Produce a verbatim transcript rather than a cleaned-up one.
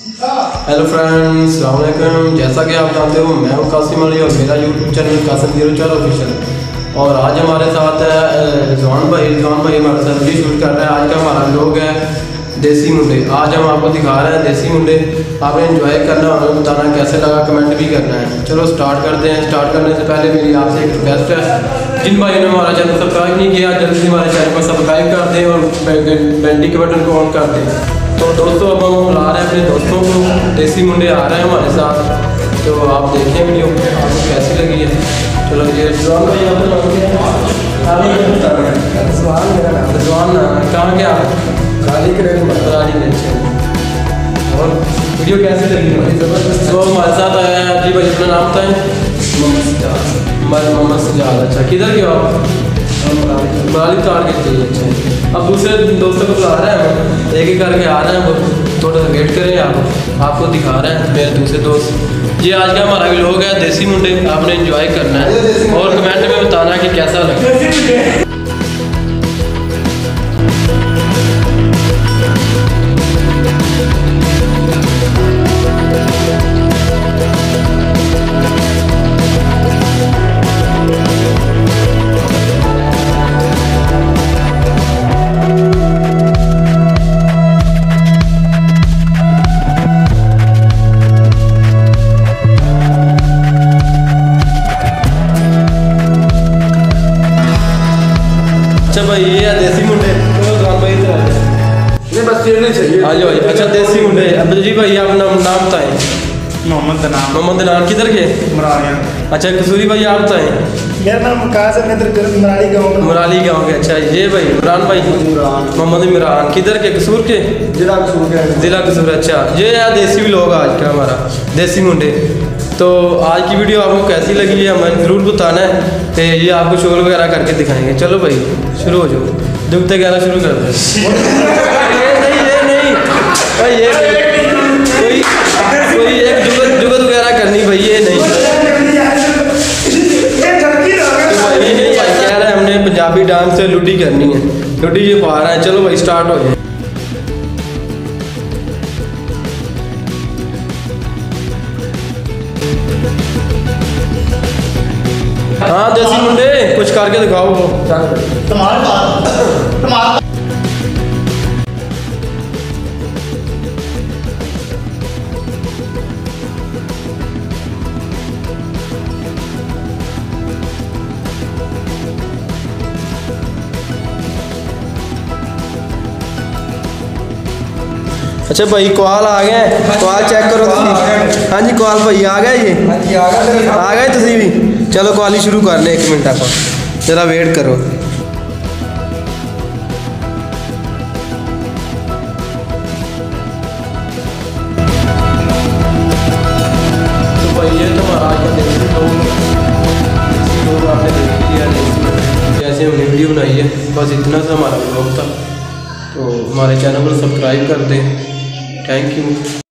Hello friends, अस्सलाम वालेकुम। जैसा कि आप जानते हो, मैं हूं कासिम अली और मेरा यूट्यूब चैनल कासिम जीरो चार ऑफिशियल। और आज हमारे साथ है रिजवान भाई। रिजवान भाई हमारे साथ वीडियो शूट कर रहे हैं। आज का हमारा लोग है देसी मुंडे। आज हम आपको दिखा रहे हैं देसी मुंडे। आपने एंजॉय करना और बताना कैसे लगा, कमेंट भी करना है। चलो स्टार्ट करते हैं। स्टार्ट करने से पहले मेरी आपसे एक रिक्वेस्ट है, जिन भाइयों ने हमारा चैनल सब्सक्राइब नहीं किया, जल्दी से हमारे चैनल को सब्सक्राइब कर दें और घंटी के बटन को ऑन कर दें। तो दोस्तों, अब हम बुला रहे हैं अपने दोस्तों को। देसी मुंडे आ रहे हैं हमारे साथ, तो आप देखें वीडियो आपको कैसी लगी है। चलो ये रिजवान भाई यहाँ पर रिजवान कहाँ के आप गाली करेंगे मतराली में। और वीडियो कैसी लगी हमारी ज़बरदस्त। तो हमारे साथ आया है जी भाई, अपना नाम बताएं। मोहम्मद सजाद। मोहम्मद सजाद, अच्छा किधर के हो आप? मराली तार के चाहिए। अच्छा, अब दूसरे दोस्तों को बुला रहे हैं, एक एक करके आ रहे हैं। वो थोड़ा सा वेट करें, आप आपको दिखा रहे हैं मेरे दूसरे दोस्त। ये आज का हमारा व्लॉग है देसी मुंडे। आपने एंजॉय करना है और कमेंट में बताना कि कैसा लगा। अच्छा भाई, ये है देसी मुंडे। चलो भाई इधर आ जाए, बस चेहरे चाहिए। आ जाओ। अच्छा देसी मुंडे। अब जी भाई आप नाम नाम बताएं। मोहम्मद दनान। मोहम्मद दनान किधर के? मरालिया। अच्छा कसूरी भाई आप बताएं। मेरा नाम कासिम है, इधर मराली गांव का। मराली गांव के। अच्छा ये भाई इमरान भाई। मोहम्मद इमरान किधर के? कसूर के? जिला कसूर के। जिला कसूर। अच्छा, ये है देसी व्लॉग आज का हमारा देसी मुंडे। तो आज की वीडियो आपको कैसी लगी है हमें ज़रूर बताना है। तो ये आपको शोर वगैरह करके दिखाएंगे। चलो भाई शुरू हो जाओ। दुखते कहना शुरू कर दो। ये नहीं ये नहीं भाई, ये कोई कोई एक जुगत जुगत वगैरह करनी भाई, ये नहीं। तो भाई ये नहीं भाई कह रहे हैं हमने पंजाबी डांस से लुडी करनी है। लुडी ये पा रहा है। चलो भाई स्टार्ट हो जाए। हाँ देसी मुंडे कुछ करके दिखाओ। वो अच्छा भाई कॉल आ गए। कॉल चेक करो तुम। हाँ जी कॉल भाई आ गया। ये आ गए तुम भी। चलो कॉल ही शुरू कर ले। एक मिनट आप जरा वेट करो। तो भाई ये तो हमारा आज का देसी लोग लोग आपने देख लिया जैसे हमने वीडियो बनाई है। बस इतना सा हमारा व्लॉग था। तो हमारे चैनल को सब्सक्राइब कर दें। Thank you.